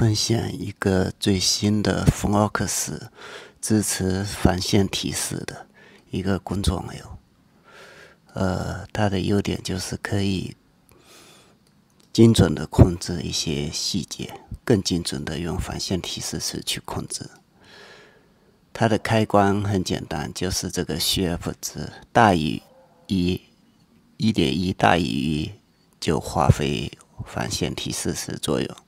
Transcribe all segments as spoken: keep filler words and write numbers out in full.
分享一个最新的 Fonox 支持反线提示的一个工作流。呃，它的优点就是可以精准的控制一些细节，更精准的用反线提示词去控制。它的开关很简单，就是这个 Shift 值大于一，一点一大于一就发挥反线提示词作用。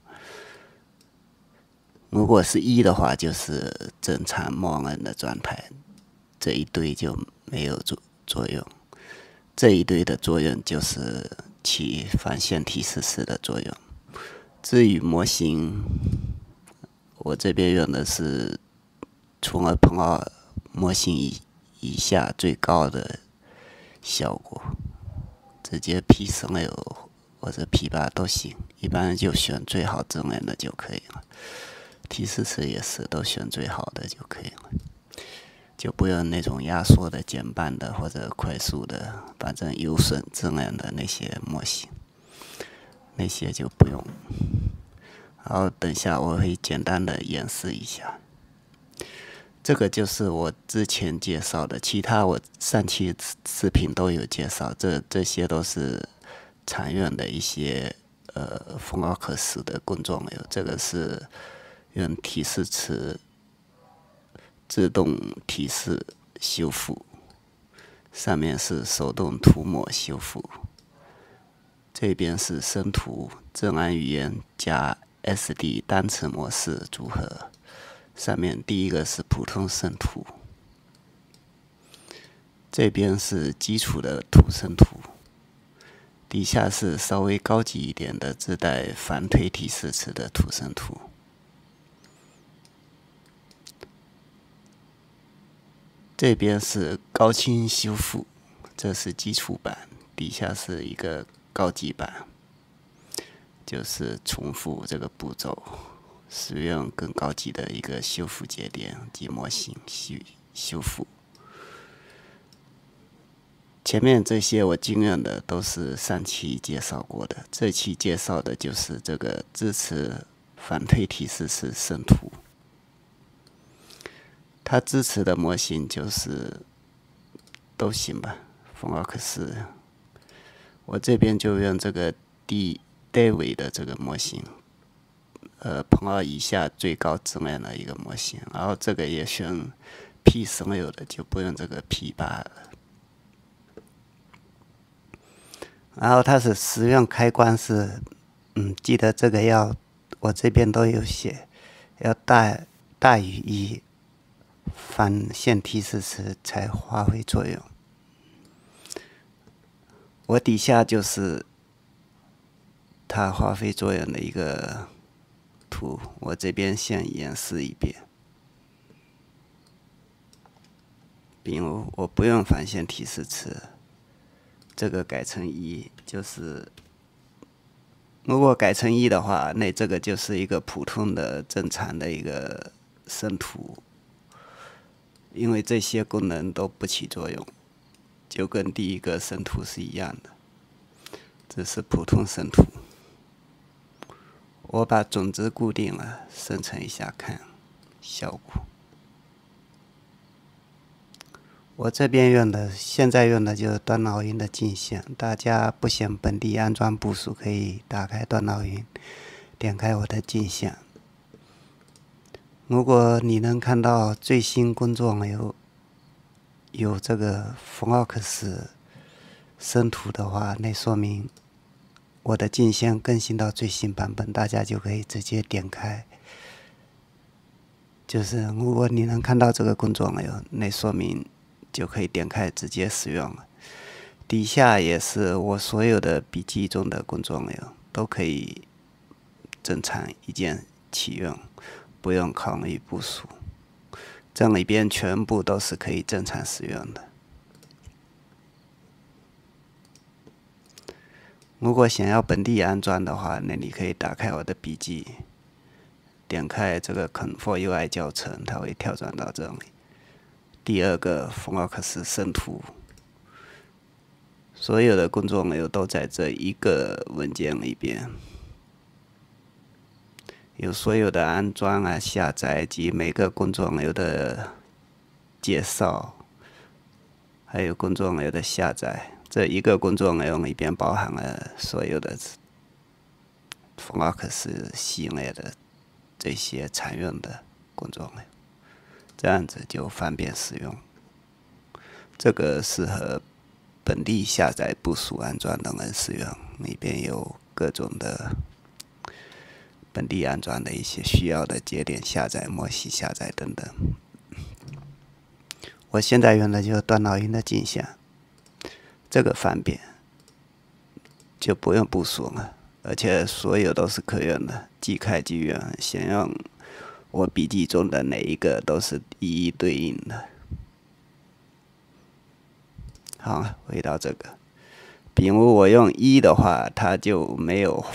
如果是一的话，就是正常默认的状态，这一堆就没有作作用。这一堆的作用就是起反线提示词的作用。至于模型，我这边用的是从而碰到模型以以下最高的效果，直接 P 十六或者 P 八都行，一般就选最好质量的就可以了。提示词也是都选最好的就可以了，就不用那种压缩的、减半的或者快速的，反正有损质量的那些模型，那些就不用。然后等下我会简单的演示一下。这个就是我之前介绍的，其他我上期视频都有介绍，这这些都是常用的一些呃 Fonox 的工作流。这个是用提示词自动提示修复，上面是手动涂抹修复，这边是生图自然语言加 S D 单词模式组合。上面第一个是普通生图，这边是基础的图生图，底下是稍微高级一点的自带反推提示词的图生图。这边是高清修复，这是基础版，底下是一个高级版，就是重复这个步骤，使用更高级的一个修复节点及模型修修复。前面这些我经验的都是上期介绍过的，这期介绍的就是这个支持反推提示词生图。它支持的模型就是都行吧 ，Fonox。我这边就用这个 D David 的这个模型，呃，碰到以下最高质量的一个模型，然后这个也选 P 十六的，就不用这个 P 八了。然后它是使用开关是，嗯，记得这个要我这边都有写，要大大于一。反线提示词才发挥作用。我底下就是它发挥作用的一个图，我这边先演示一遍。比如我不用反线提示词，这个改成一，就是如果改成一的话，那这个就是一个普通的正常的一个生图。因为这些功能都不起作用，就跟第一个生图是一样的。这是普通生图，我把种子固定了，生成一下看效果。我这边用的，现在用的就是端脑云的镜像，大家不想本地安装部署，可以打开端脑云，点开我的镜像。如果你能看到最新工作流有这个 Fonox 生图的话，那说明我的镜像更新到最新版本，大家就可以直接点开。就是如果你能看到这个工作流，那说明就可以点开直接使用了。底下也是我所有的笔记中的工作流，都可以正常一键启用。不用考虑部署，这里边全部都是可以正常使用的。如果想要本地安装的话，那你可以打开我的笔记，点开这个 Control U I 教程，它会跳转到这里。第二个 Fonox 生图，所有的工作流都在这一个文件里边。 有所有的安装啊、下载及每个工作流的介绍，还有工作流的下载。这一个工作流里边包含了所有的 Flux 系列的这些常用的工作流，这样子就方便使用。这个适合本地下载、部署、安装的人使用，里边有各种的本地安装的一些需要的节点下载、模型下载等等。我现在用的就是端脑云的镜像，这个方便，就不用部署了，而且所有都是可用的，即开即用。想用我笔记中的哪一个都是一一对应的。好，回到这个，比如我用一的话，它就没有，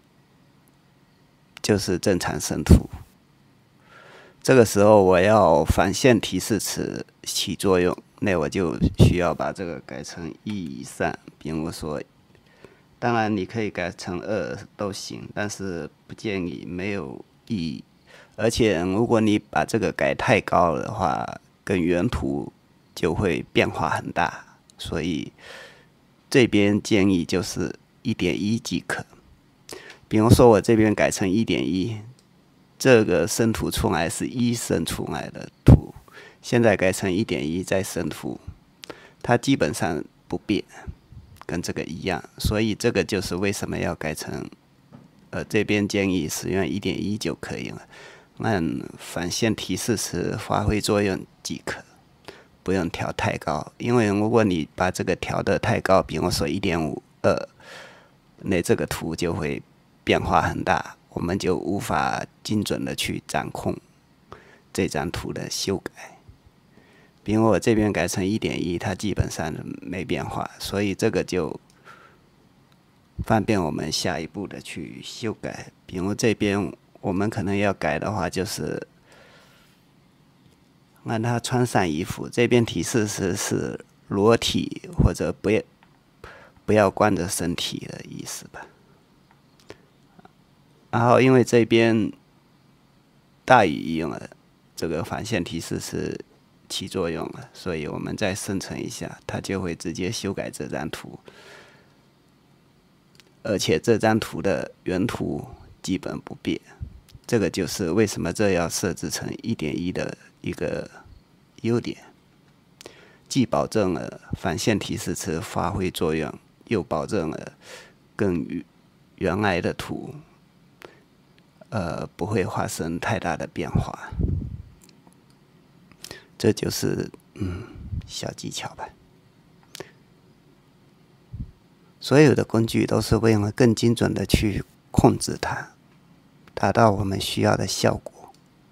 就是正常生图。这个时候我要返现提示词起作用，那我就需要把这个改成一以上。比如说，当然你可以改成二都行，但是不建议，没有意义。而且如果你把这个改太高的话，跟原图就会变化很大，所以这边建议就是 一点一 即可。比如说我这边改成 一点一。这个生图出来是一生出来的图，现在改成 一点一 再生图，它基本上不变，跟这个一样。所以这个就是为什么要改成，呃，这边建议使用 一点一 就可以了，按返现提示词发挥作用即可，不用调太高。因为如果你把这个调得太高，比如说 一点五二，那这个图就会变化很大。我们就无法精准的去掌控这张图的修改。比如我这边改成 一点一，它基本上没变化，所以这个就方便我们下一步的去修改。比如这边我们可能要改的话，就是让它穿上衣服，这边提示词是裸体或者不要不要光着身体的意思吧。然后因为这边大于用了这个返现提示词起作用了，所以我们再生成一下，它就会直接修改这张图，而且这张图的原图基本不变。这个就是为什么这要设置成 一点一 的一个优点，既保证了返现提示词发挥作用，又保证了跟原来的图呃，不会发生太大的变化，这就是嗯小技巧吧。所有的工具都是为了更精准的去控制它，达到我们需要的效果。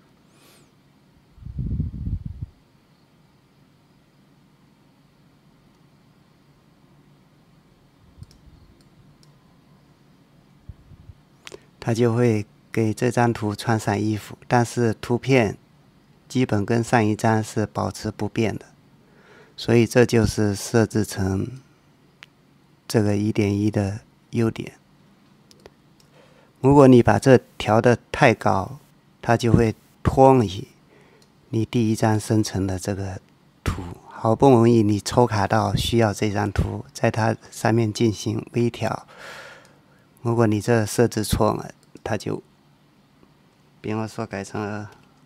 它就会给这张图穿上衣服，但是图片基本跟上一张是保持不变的，所以这就是设置成这个 一点一 的优点。如果你把这调得太高，它就会拖你你第一张生成的这个图，好不容易你抽卡到需要这张图，在它上面进行微调，如果你这设置错了，它就比如说改成了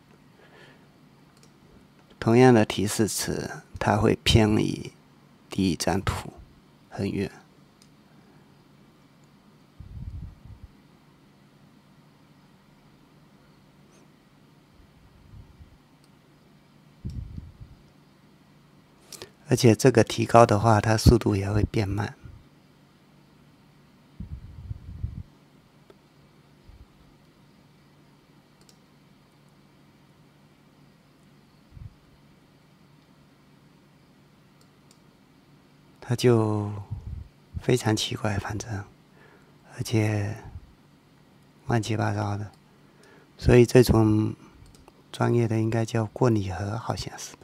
同样的提示词，它会偏离第一张图很远。而且这个提高的话，它速度也会变慢。它就非常奇怪，反正，而且乱七八糟的，所以这种专业的应该叫过拟合，好像是。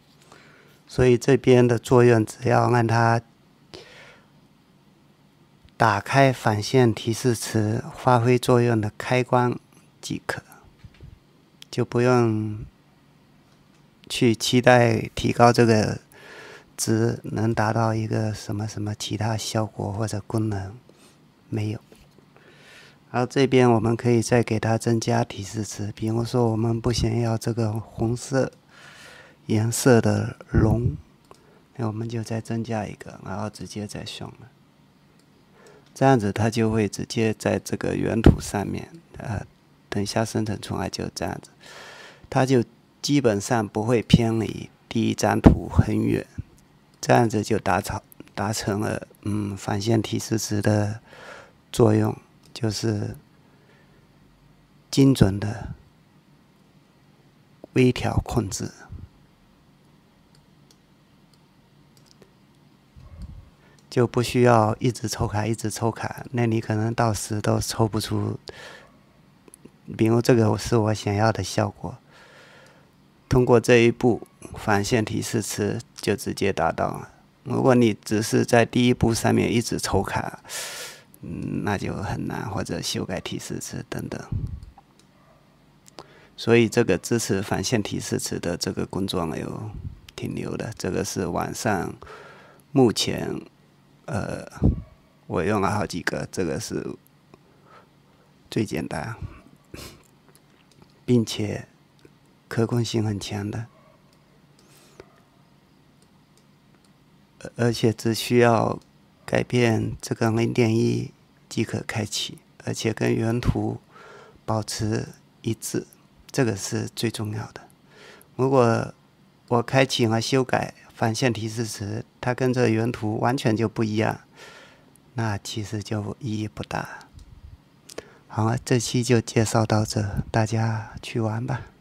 所以这边的作用，只要让它打开反线提示词发挥作用的开关即可，就不用去期待提高这个值能达到一个什么什么其他效果或者功能，没有。然后这边我们可以再给它增加提示词，比如说我们不想要这个红色颜色的龙，那我们就再增加一个，然后直接再选了。这样子它就会直接在这个原图上面，呃，等一下生成出来就这样子，它就基本上不会偏离第一张图很远，这样子就达成达成了嗯反线提示词的作用，就是精准的微调控制。就不需要一直抽卡，一直抽卡，那你可能到时都抽不出。比如这个是我想要的效果，通过这一步反线提示词就直接达到了。如果你只是在第一步上面一直抽卡，嗯，那就很难，或者修改提示词等等。所以这个支持反线提示词的这个工作流挺牛的，这个是网上目前。呃，我用了好几个，这个是最简单，并且可控性很强的，而且只需要改变这个 零点一 即可开启，而且跟原图保持一致，这个是最重要的。如果我开启和修改反线提示词，它跟这原图完全就不一样，那其实就意义不大。好了，这期就介绍到这，大家去玩吧。